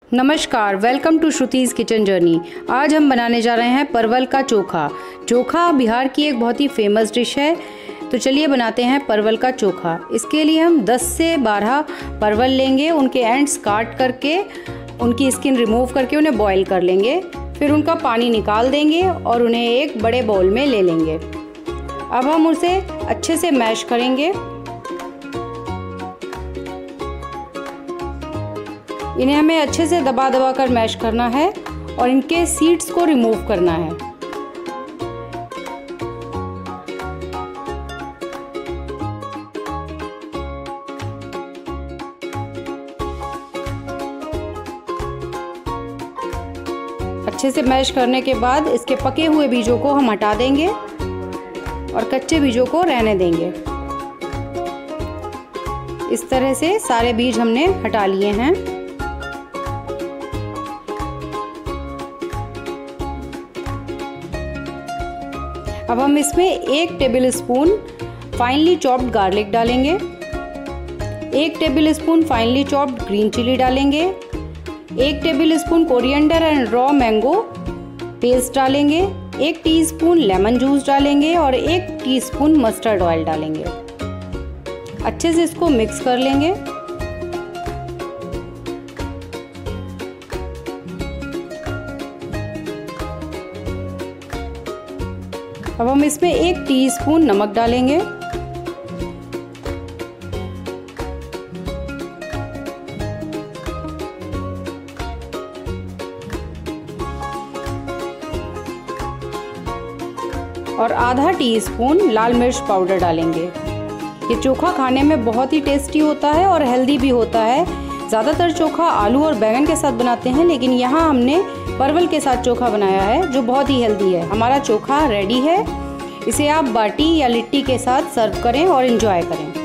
नमस्कार, welcome to Shruti's kitchen journey. आज हम बनाने जा रहे हैं परवल का चोखा। चोखा बिहार की एक बहुत ही फेमस डिश है। तो चलिए बनाते हैं परवल का चोखा। इसके लिए हम 10 से 12 परवल लेंगे। उनके एंड्स काट करके उनकी स्किन रिमूव करके उन्हें बॉईल कर लेंगे। फिर उनका पानी निकाल देंगे और उन्हें एक बड़े बाउल में ले लेंगे। अब हम उसे अच्छे से मैश करेंगे। इन्हें हमें अच्छे से दबा दबा कर मैश करना है और इनके सीड्स को रिमूव करना है। अच्छे से मैश करने के बाद इसके पके हुए बीजों को हम हटा देंगे और कच्चे बीजों को रहने देंगे। इस तरह से सारे बीज हमने हटा लिए हैं। अब हम इसमें 1 टेबलस्पून फाइनली चॉप्ड गार्लिक डालेंगे, 1 tablespoon finely chopped green chilli डालेंगे, 1 tablespoon coriander and raw mango paste डालेंगे, 1 टीस्पून लेमन जूस डालेंगे और 1 टीस्पून मस्टर्ड ऑयल डालेंगे। अच्छे से इसको मिक्स कर लेंगे। अब हम इसमें 1 टीस्पून नमक डालेंगे। और आधा टीस्पून लाल मिर्च पाउडर डालेंगे। ये चोखा खाने में बहुत ही टेस्टी होता है और हेल्दी भी होता है। ज़्यादातर चोखा आलू और बैंगन के साथ बनाते हैं, लेकिन यहाँ हमने परवल के साथ चोखा बनाया है जो बहुत ही हेल्दी है। हमारा चोखा रेडी है। इसे आप बाटी या लिट्टी के साथ सर्व करें और एंजॉय करें।